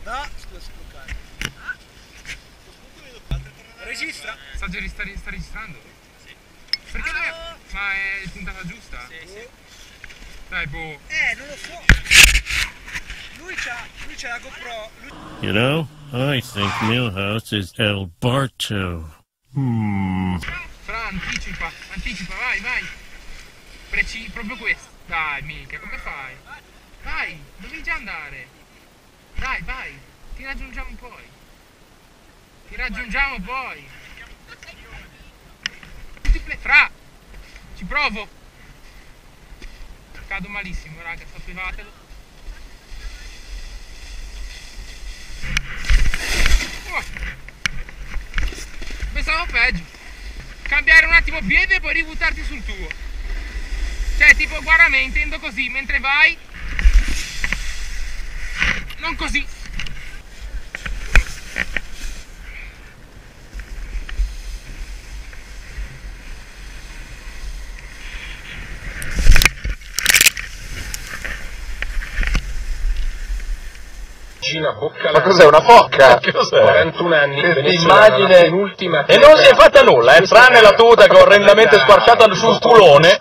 No, scusa, sbloccare. Registra? Sta registrando? Sì. Perché dove... Ma è il puntata giusta? Sì, sì. Dai, boh. Non lo so. Lui c'ha la GoPro. You know, I think Milhouse is El Barto. Fra, anticipa, vai. Proprio questo. Dai, mica, come fai? Vai, devi già andare. Dai, vai, ti raggiungiamo poi. Fra, ci provo. Cado malissimo, raga, sapevatelo. Oh. Pensavo peggio. Cambiare un attimo piede e poi ributtarti sul tuo. Cioè, tipo, guarda me, intendo così, mentre vai. Non così. Ma cos'è, una focca? Cos'è? 41 anni, Immagine in ultima e non si è fatta nulla, tranne la tuta che è orrendamente squarciata sul culone.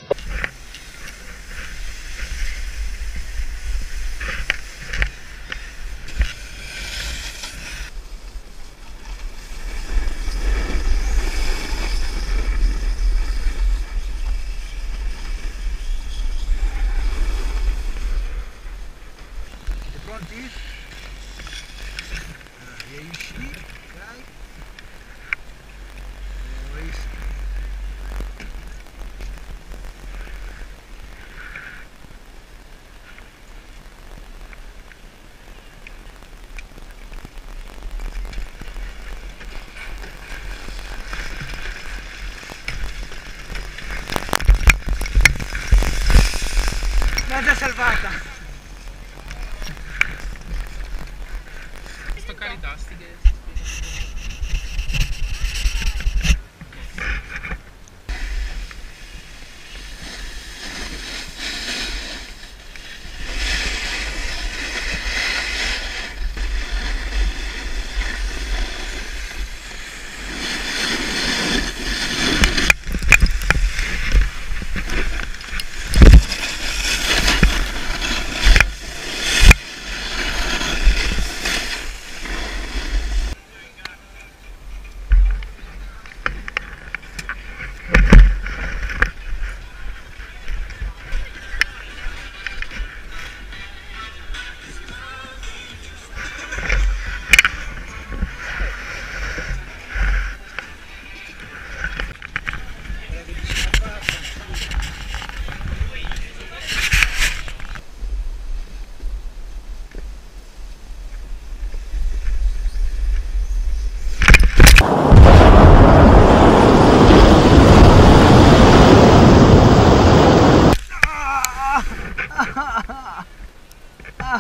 Pronti? Riesci? Ok. L'ho già salvata. Stoccare i tasti che...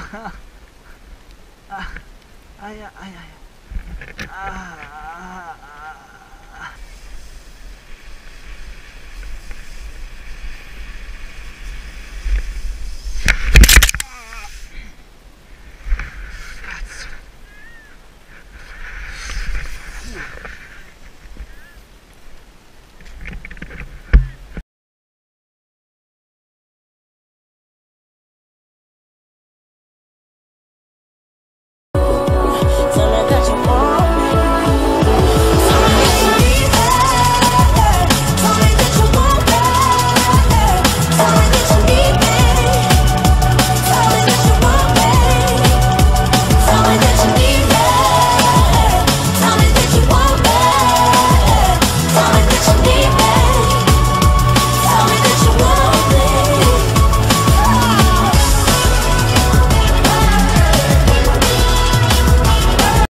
Aia.